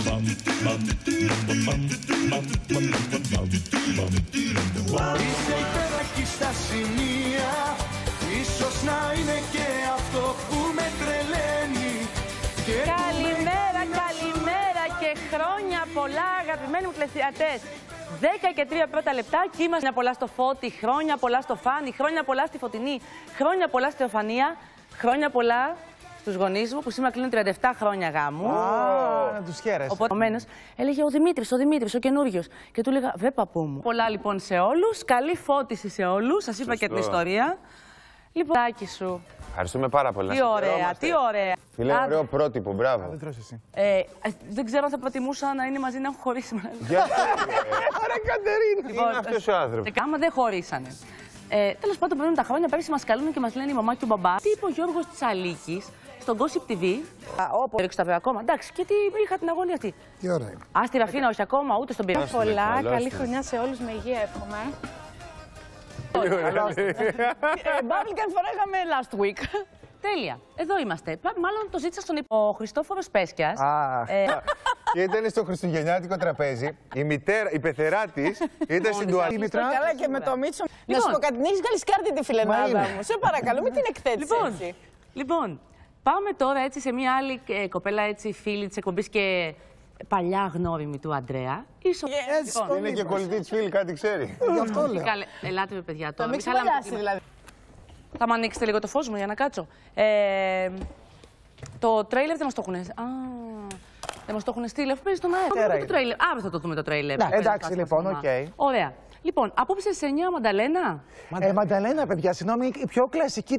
Είσαι υπέροχη στα σημεία, ίσως να είναι και αυτό που με τρελαίνει. Καλημέρα, καλημέρα και χρόνια πολλά, αγαπημένοι μου τηλεθεατές. 10 και 3 πρώτα λεπτά και είμαστε. Χρόνια πολλά στο Φώτη, χρόνια πολλά στο Φάνη, χρόνια πολλά στη Φωτεινή, χρόνια πολλά στη Θεοφανία, χρόνια πολλά στους γονείς μου που σήμερα κλείνουν 37 χρόνια γάμου. Να τους χαίρεσαι. Οπότε, επομένως, έλεγε ο Δημήτρης, ο καινούριος. Και του έλεγα, βε παππού μου. Πολλά λοιπόν σε όλους, καλή φώτιση σε όλους. Σας είπα και την ιστορία. Λοιπόν, τάκι σου. Ευχαριστούμε πάρα πολύ. Τι ωραία, τι ωραία. Φίλε, ωραίο πρότυπο, μπράβο. Δεν τρως εσύ. Δεν ξέρω αν θα προτιμούσα να είναι μαζί να έχουν χωρίσει. Γιατί. Ωραία, Κατερίνα. Τι είναι αυτός ο άνθρωπος. Άμα δεν χωρίσανε. Τέλος πάντων, περνούν τα χρόνια, πέρυσι μας καλούν και μας λένε η μαμά και ο μπαμπά. Τι είπε ο Γιώργος Τσαλίκης στον Gossip TV. Όπου έριξε τα βέβαια ακόμα. Εντάξει, και τι είχα την αγωνία αυτή. Τι ώρα είναι. Α, στη Ραφίνα, όχι ακόμα, ούτε στον πύργο. Πολλά, καλή χρονιά σε όλους, με υγεία εύχομαι. Bubblegum φοράγαμε last week. Τέλεια. Εδώ είμαστε. Μάλλον το ζήτησα στον ο Χριστόφορος Πέσκιας. Και ήταν στο χριστουγεννιάτικο τραπέζι. Η πεθερά της ήταν στην τουαλέτα. Καλά και με το Μίτσο. Να σου πω κάτι, έχεις βγάλει σκάρτη τη φιλενάδα μου. Σε παρακαλώ, μην την εκθέτεις έτσι. Λοιπόν, πάμε τώρα έτσι σε μια άλλη κοπέλα έτσι φίλη της εκπομπής και παλιά γνώριμη του Αντρέα. Είναι και κολλητή της φίλη, κάτι ξέρει. Γι' αυτό λέω. Ελάτε με παιδιά τώρα. Μην ξεπαλιάσει δηλαδή. Θα μου ανοίξετε λίγο το φως μου για να κάτσω. Το τρέιλερ δεν μας το έχουν. Δεν μας το έχουν στείλει. Αφού παίζει τον αέρα. Αύριο θα το δούμε το τρέιλερ. Εντάξει, λοιπόν, οκ. Ωραία. Λοιπόν, απόψε σε 9 Μανταλένα. Μανταλένα, παιδιά, συγγνώμη, η πιο κλασική